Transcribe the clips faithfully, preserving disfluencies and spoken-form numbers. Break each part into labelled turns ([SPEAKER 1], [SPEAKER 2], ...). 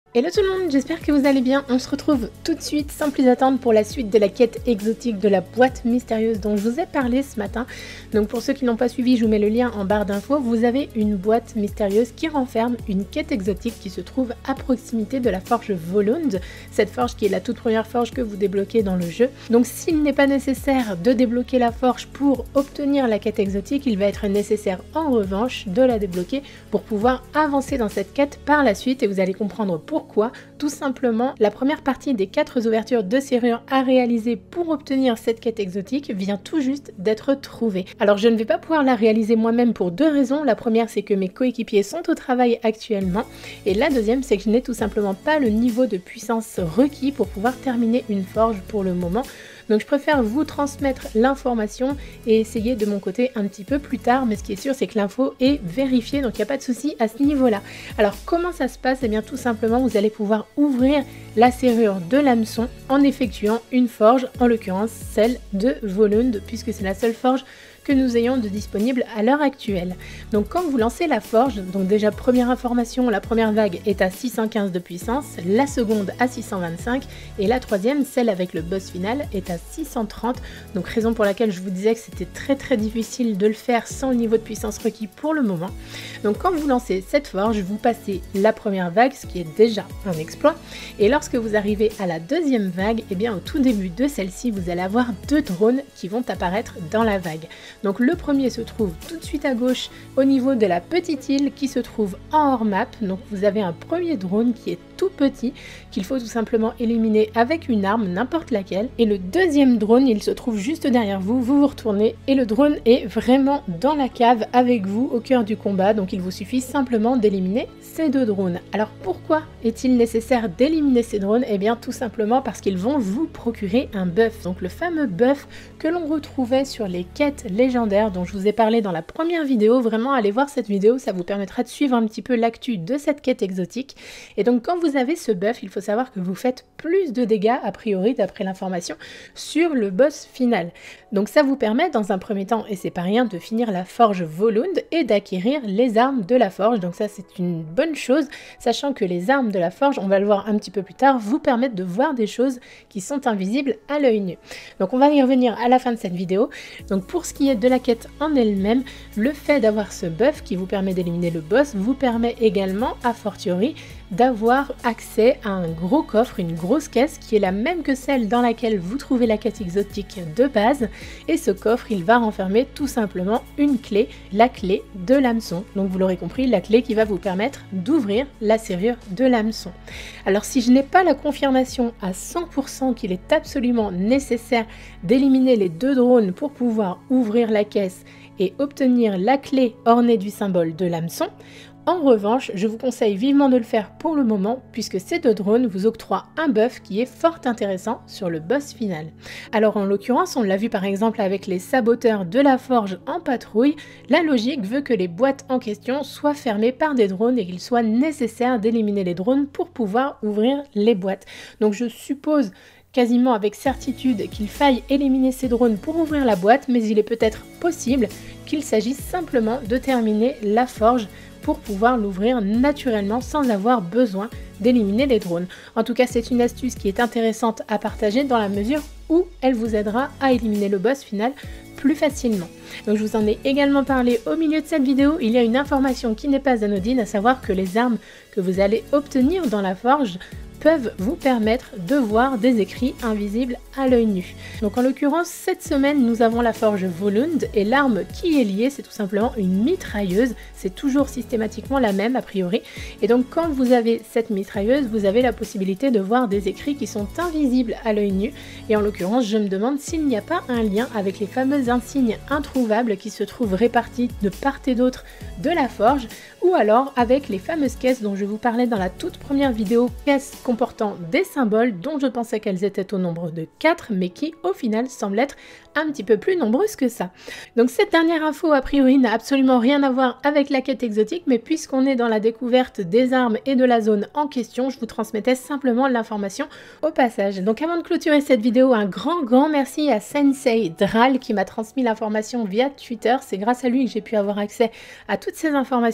[SPEAKER 1] Hello tout le monde, j'espère que vous allez bien. On se retrouve tout de suite sans plus attendre pour la suite de la quête exotique de la boîte mystérieuse dont je vous ai parlé ce matin. Donc pour ceux qui n'ont pas suivi, je vous mets le lien en barre d'infos. Vous avez une boîte mystérieuse qui renferme une quête exotique qui se trouve à proximité de la forge Volund, cette forge qui est la toute première forge que vous débloquez dans le jeu. Donc s'il n'est pas nécessaire de débloquer la forge pour obtenir la quête exotique, il va être nécessaire en revanche de la débloquer pour pouvoir avancer dans cette quête par la suite et vous allez comprendre pourquoi. Pourquoi? Tout simplement, la première partie des quatre ouvertures de serrure à réaliser pour obtenir cette quête exotique vient tout juste d'être trouvée. Alors je ne vais pas pouvoir la réaliser moi-même pour deux raisons. La première, c'est que mes coéquipiers sont au travail actuellement. Et la deuxième, c'est que je n'ai tout simplement pas le niveau de puissance requis pour pouvoir terminer une forge pour le moment. Donc je préfère vous transmettre l'information et essayer de mon côté un petit peu plus tard, mais ce qui est sûr c'est que l'info est vérifiée, donc il n'y a pas de souci à ce niveau-là. Alors comment ça se passe? Eh bien tout simplement vous allez pouvoir ouvrir la serrure de l'hameçon en effectuant une forge, en l'occurrence celle de Volund, puisque c'est la seule forge que nous ayons de disponible à l'heure actuelle. Donc quand vous lancez la forge, donc déjà première information, la première vague est à six cent quinze de puissance, la seconde à six cent vingt-cinq et la troisième, celle avec le boss final, est à six cent trente. Donc raison pour laquelle je vous disais que c'était très très difficile de le faire sans le niveau de puissance requis pour le moment. Donc quand vous lancez cette forge, vous passez la première vague, ce qui est déjà un exploit, et lorsque vous arrivez à la deuxième vague, et eh bien au tout début de celle-ci, vous allez avoir deux drones qui vont apparaître dans la vague. Donc le premier se trouve tout de suite à gauche au niveau de la petite île qui se trouve en hors map. Donc vous avez un premier drone qui est tout petit qu'il faut tout simplement éliminer avec une arme, n'importe laquelle. Et le deuxième drone, il se trouve juste derrière vous, vous vous retournez et le drone est vraiment dans la cave avec vous au cœur du combat. Donc il vous suffit simplement d'éliminer ces deux drones. Alors pourquoi est-il nécessaire d'éliminer ces drones? Eh bien tout simplement parce qu'ils vont vous procurer un buff. Donc le fameux buff que l'on retrouvait sur les quêtes légendaires dont je vous ai parlé dans la première vidéo. Vraiment allez voir cette vidéo, ça vous permettra de suivre un petit peu l'actu de cette quête exotique. Et donc quand vous avez ce buff, il faut savoir que vous faites plus de dégâts a priori d'après l'information sur le boss final. Donc ça vous permet dans un premier temps, et c'est pas rien, de finir la forge Volund et d'acquérir les armes de la forge. Donc ça c'est une bonne chose, sachant que les armes de la forge, on va le voir un petit peu plus tard, vous permettent de voir des choses qui sont invisibles à l'œil nu. Donc on va y revenir à la fin de cette vidéo. Donc pour ce qui est de la quête en elle-même, le fait d'avoir ce buff qui vous permet d'éliminer le boss vous permet également, a fortiori, d'avoir accès à un gros coffre, une grosse caisse qui est la même que celle dans laquelle vous trouvez la quête exotique de base. Et ce coffre, il va renfermer tout simplement une clé, la clé de l'hameçon. Donc vous l'aurez compris, la clé qui va vous permettre d'ouvrir la serrure de l'hameçon. Alors si je n'ai pas la confirmation à cent pour cent qu'il est absolument nécessaire d'éliminer les deux drones pour pouvoir ouvrir la caisse et obtenir la clé ornée du symbole de l'hameçon, en revanche, je vous conseille vivement de le faire pour le moment puisque ces deux drones vous octroient un buff qui est fort intéressant sur le boss final. Alors en l'occurrence, on l'a vu par exemple avec les saboteurs de la forge en patrouille, la logique veut que les boîtes en question soient fermées par des drones et qu'il soit nécessaire d'éliminer les drones pour pouvoir ouvrir les boîtes. Donc je suppose quasiment avec certitude qu'il faille éliminer ces drones pour ouvrir la boîte, mais il est peut-être possible qu'il s'agisse simplement de terminer la forge pour pouvoir l'ouvrir naturellement sans avoir besoin d'éliminer les drones. En tout cas, c'est une astuce qui est intéressante à partager dans la mesure où elle vous aidera à éliminer le boss final plus facilement. Donc je vous en ai également parlé au milieu de cette vidéo. Il y a une information qui n'est pas anodine, à savoir que les armes que vous allez obtenir dans la forge peuvent vous permettre de voir des écrits invisibles à l'œil nu. Donc en l'occurrence, cette semaine, nous avons la forge Volund et l'arme qui est liée, c'est tout simplement une mitrailleuse. C'est toujours systématiquement la même a priori. Et donc quand vous avez cette mitrailleuse, vous avez la possibilité de voir des écrits qui sont invisibles à l'œil nu. Et en l'occurrence, je me demande s'il n'y a pas un lien avec les fameux insignes introuvables qui se trouvent répartis de part et d'autre de la forge, ou alors avec les fameuses caisses dont je vous parlais dans la toute première vidéo, caisses comportant des symboles dont je pensais qu'elles étaient au nombre de quatre, mais qui au final semblent être un petit peu plus nombreuses que ça. Donc cette dernière info a priori n'a absolument rien à voir avec la quête exotique, mais puisqu'on est dans la découverte des armes et de la zone en question, je vous transmettais simplement l'information au passage. Donc avant de clôturer cette vidéo, un grand grand merci à Sensei Dral qui m'a transmis l'information via Twitter. C'est grâce à lui que j'ai pu avoir accès à toutes ces informations.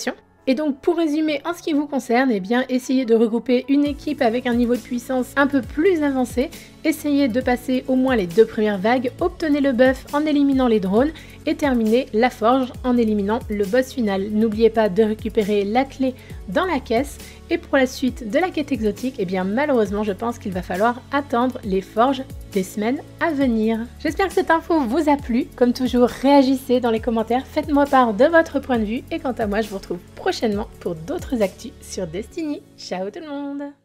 [SPEAKER 1] Et donc pour résumer en ce qui vous concerne, eh bien essayez de regrouper une équipe avec un niveau de puissance un peu plus avancé, essayez de passer au moins les deux premières vagues, obtenez le buff en éliminant les drones et terminez la forge en éliminant le boss final. N'oubliez pas de récupérer la clé dans la caisse et pour la suite de la quête exotique, eh bien malheureusement je pense qu'il va falloir attendre les forges des semaines à venir. J'espère que cette info vous a plu, comme toujours réagissez dans les commentaires, faites-moi part de votre point de vue et quant à moi je vous retrouve prochainement pour d'autres actus sur Destiny. Ciao tout le monde!